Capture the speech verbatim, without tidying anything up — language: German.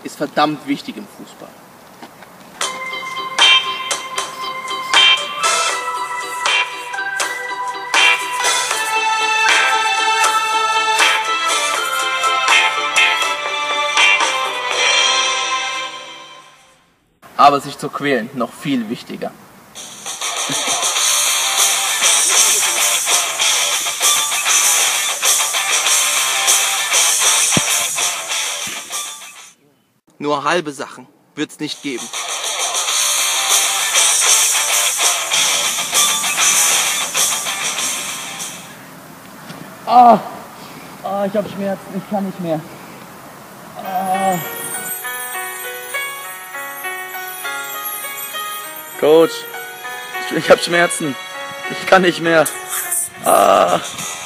ist verdammt wichtig im Fußball. Aber sich zu quälen, noch viel wichtiger. Nur halbe Sachen wird's nicht geben. Ah, oh, ich habe Schmerzen, ich kann nicht mehr. Ah. Coach, ich habe Schmerzen, ich kann nicht mehr. Ah.